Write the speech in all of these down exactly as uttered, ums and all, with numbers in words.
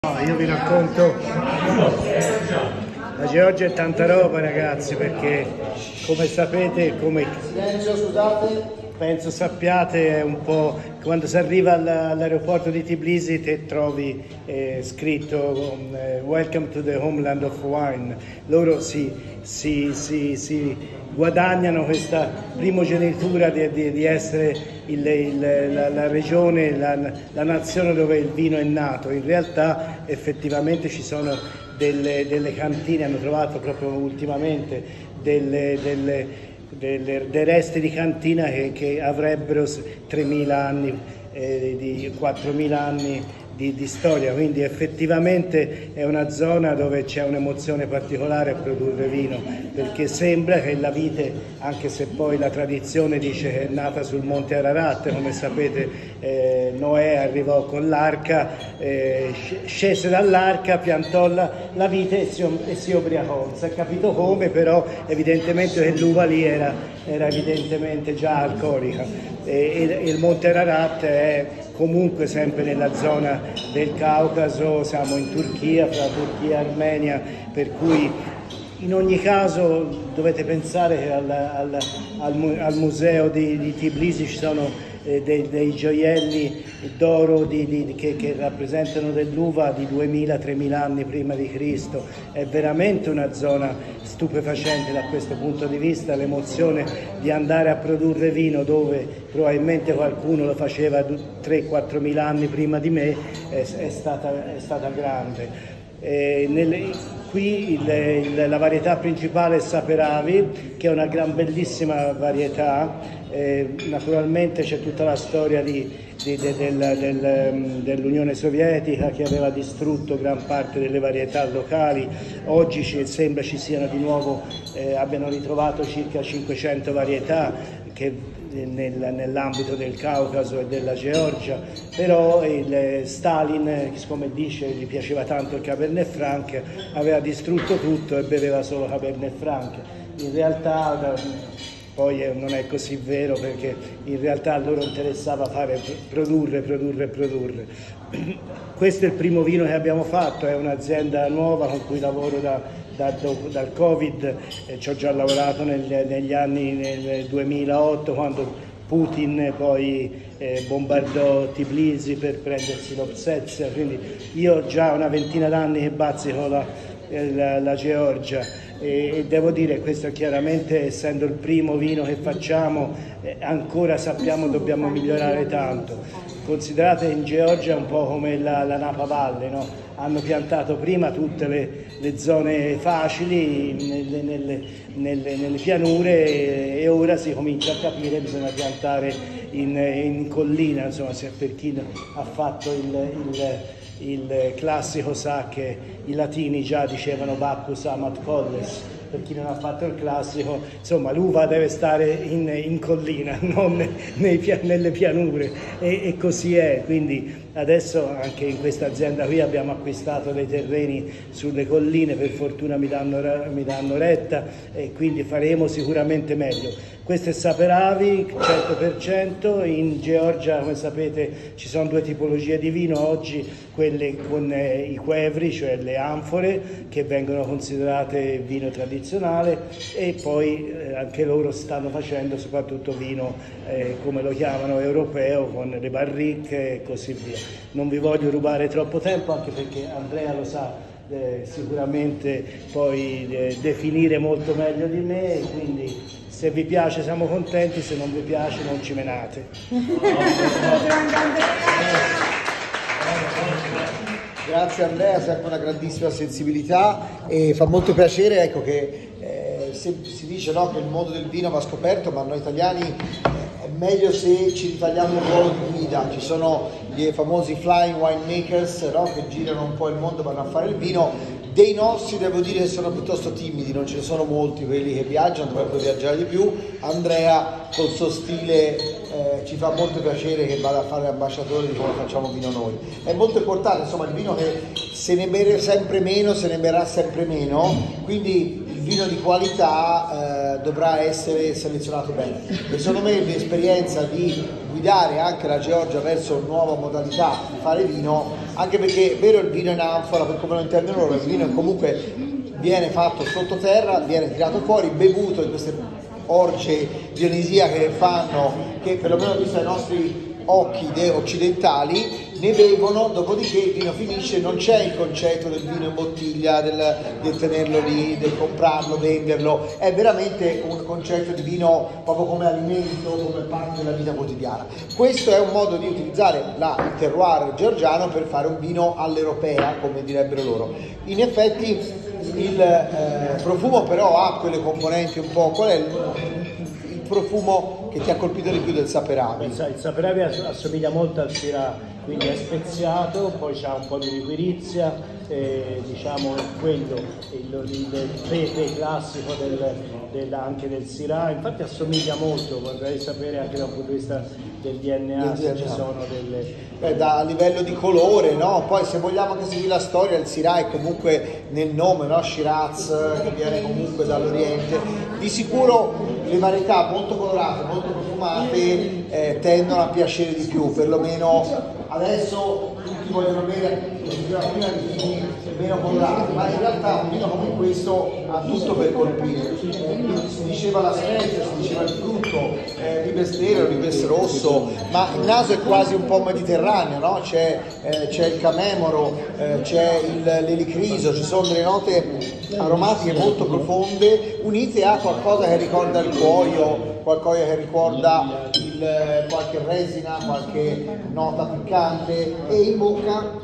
No, io vi racconto, la Georgia è tanta roba ragazzi, perché come sapete, come penso sappiate, è un po' quando si arriva all'aeroporto di Tbilisi te trovi eh, scritto eh, Welcome to the homeland of wine. Loro si, si, si, si guadagnano questa primogenitura di, di, di essere il, il, la, la regione, la, la nazione dove il vino è nato. In realtà effettivamente ci sono delle, delle cantine, hanno trovato proprio ultimamente delle, delle Delle, dei resti di cantina che, che avrebbero tremila anni, eh, di quattromila anni di, di storia, quindi effettivamente è una zona dove c'è un'emozione particolare a produrre vino, perché sembra che la vite, anche se poi la tradizione dice che è nata sul monte Ararat, come sapete eh, Noè arrivò con l'arca, eh, scese dall'arca, piantò la, la vite e si, e si ubriacò, non si è capito come, però evidentemente che l'uva lì era, era evidentemente già alcolica. E, e il monte Ararat è comunque sempre nella zona del Caucaso, siamo in Turchia, fra Turchia e Armenia, per cui in ogni caso dovete pensare che al, al, al, al museo di, di Tbilisi ci sono eh, dei, dei gioielli d'oro di, di, che, che rappresentano dell'uva di duemila tremila anni prima di Cristo. È veramente una zona stupefacente da questo punto di vista, l'emozione di andare a produrre vino dove probabilmente qualcuno lo faceva tre quattro mila anni prima di me è, è, stata, è stata grande. Eh, nelle, qui il, il, la varietà principale è Saperavi, che è una gran bellissima varietà. Eh, naturalmente c'è tutta la storia di, di, de, del, del, dell'Unione Sovietica che aveva distrutto gran parte delle varietà locali. Oggi ci, sembra ci siano di nuovo, eh, abbiano ritrovato circa cinquecento varietà che Nel, nell'ambito del Caucaso e della Georgia, però il Stalin, come dice, gli piaceva tanto il Cabernet Franc, aveva distrutto tutto e beveva solo Cabernet Franc. In realtà poi non è così vero, perché in realtà a loro interessava fare, produrre, produrre, produrre. Questo è il primo vino che abbiamo fatto, è un'azienda nuova con cui lavoro da Da, dal Covid, eh, ci ho già lavorato nel, negli anni nel duemilaotto, quando Putin poi eh, bombardò Tbilisi per prendersi l'Obsezia, quindi io ho già una ventina d'anni che bazzico la, la, la Georgia e, e devo dire, questo chiaramente essendo il primo vino che facciamo, eh, ancora sappiamo dobbiamo migliorare tanto. Considerate in Georgia un po' come la, la Napa Valle, no? Hanno piantato prima tutte le, le zone facili nelle, nelle, nelle, nelle pianure e, e ora si comincia a capire che bisogna piantare in, in collina, insomma, se per chi ha fatto il, il, il classico sa che i latini già dicevano Bacchus amat colles. Per chi non ha fatto il classico, insomma, l'uva deve stare in, in collina, non nei, nelle pianure, e, e così è. Quindi adesso anche in questa azienda qui abbiamo acquistato dei terreni sulle colline, per fortuna mi danno, mi danno retta, e quindi faremo sicuramente meglio. Questo è Saperavi, cento per cento, in Georgia, come sapete, ci sono due tipologie di vino oggi, quelle con eh, i quevri, cioè le anfore, che vengono considerate vino tradizionale, e poi eh, anche loro stanno facendo soprattutto vino, eh, come lo chiamano, europeo, con le barricche e così via. Non vi voglio rubare troppo tempo, anche perché Andrea lo sa eh, sicuramente poi eh, definire molto meglio di me, quindi se vi piace siamo contenti, se non vi piace non ci menate. Grazie Andrea, sempre una grandissima sensibilità, e fa molto piacere, ecco, che eh, se, si dice, no, che il mondo del vino va scoperto, ma noi italiani eh, è meglio se ci ritagliamo un ruolo di guida. Ci sono i famosi flying winemakers, no, che girano un po' il mondo, vanno a fare il vino. Dei nostri devo dire che sono piuttosto timidi, non ce ne sono molti quelli che viaggiano, dovrebbero viaggiare di più. Andrea col suo stile eh, ci fa molto piacere che vada a fare ambasciatore di come facciamo vino noi. È molto importante, insomma, il vino che se ne beve sempre meno, se ne berrà sempre meno, quindi il vino di qualità eh, dovrà essere selezionato bene. E secondo me l'esperienza di guidare anche la Georgia verso una nuova modalità di fare vino, anche perché è vero il vino in anfora, per come lo intendono loro, il vino comunque viene fatto sottoterra, viene tirato fuori, bevuto in queste orge dionisiache che fanno, che perlomeno visto ai nostri occhi occidentali, ne bevono, dopodiché il vino finisce, non c'è il concetto del vino in bottiglia, del, del tenerlo lì, del comprarlo, venderlo, è veramente un concetto di vino proprio come alimento, come parte della vita quotidiana. Questo è un modo di utilizzare la, il terroir georgiano per fare un vino all'europea, come direbbero loro. In effetti il eh, profumo però ha quelle componenti un po', qual è il, il profumo che ti ha colpito di più del Saperavi? Il Saperavi assomiglia molto al Syrah, quindi è speziato, poi c'ha un po' di liquirizia, eh, diciamo quello, il, il pepe classico del, del, anche del Syrah, infatti assomiglia molto, vorrei sapere anche dal punto di vista del D N A se ci sono delle... Beh, da, a livello di colore, no? Poi se vogliamo che seguire la storia, il Syrah è comunque nel nome, no? Shiraz, che viene comunque dall'Oriente. Di sicuro le varietà molto colorate, molto profumate eh, tendono a piacere di più, perlomeno adesso tutti vogliono bere prima di vini meno colorati, ma in realtà un vino come questo ha tutto per colpire. Si diceva la spezia, si diceva il frutto, eh, ribes nero, ribes rosso, ma il naso è quasi un po' mediterraneo, no? C'è eh, il camemoro, eh, c'è l'elicriso, ci sono delle note aromatiche molto profonde unite a qualcosa che ricorda il cuoio, qualcosa che ricorda il, qualche resina, qualche nota piccante, e in bocca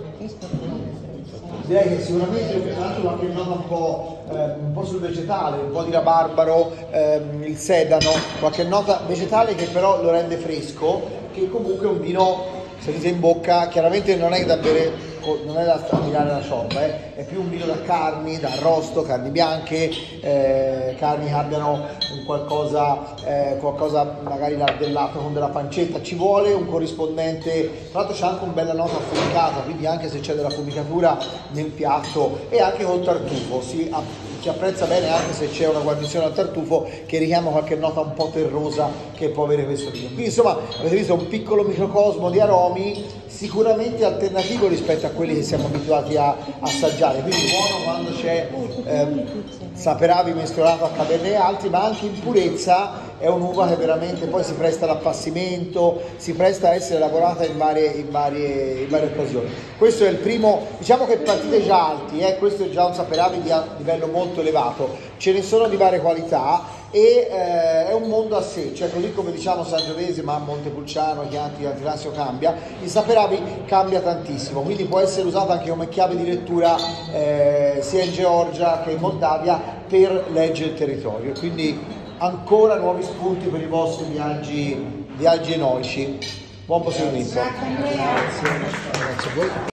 direi che sicuramente anche qualche nota un po', eh, un po' sul vegetale, un po' di rabarbaro, ehm, il sedano, qualche nota vegetale che però lo rende fresco, che comunque è un vino, se dite in bocca, chiaramente non è da bere, non è da stabbilare la ciocca, eh. È più un vino da carni, da arrosto, carni bianche, eh, carni che abbiano un qualcosa, eh, qualcosa magari del lato con della pancetta. Ci vuole un corrispondente, tra l'altro c'è anche una bella nota affumicata, quindi anche se c'è della fumicatura nel piatto, e anche col tartufo, si, si apprezza bene anche se c'è una guarnizione al tartufo che richiama qualche nota un po' terrosa che può avere questo vino. Quindi insomma avete visto un piccolo microcosmo di aromi, sicuramente alternativo rispetto a quelli che siamo abituati a assaggiare, quindi buono quando c'è ehm, Saperavi mescolato a Cabernet Alti, ma anche in purezza è un'uva che veramente poi si presta all'appassimento, si presta a essere lavorata in varie, in varie, in varie occasioni. Questo è il primo, diciamo che partite già alti, eh? Questo è già un Saperavi di livello molto elevato, ce ne sono di varie qualità e eh, è un mondo a sé, cioè così come diciamo Sangiovese, ma Montepulciano, Chianti, Antilassio cambia, il Saperavi cambia tantissimo, quindi può essere usato anche come chiave di lettura eh, sia in Georgia che in Moldavia per leggere il territorio, quindi ancora nuovi spunti per i vostri viaggi, viaggi enoici. Buon proseguimento. Grazie. Grazie a voi.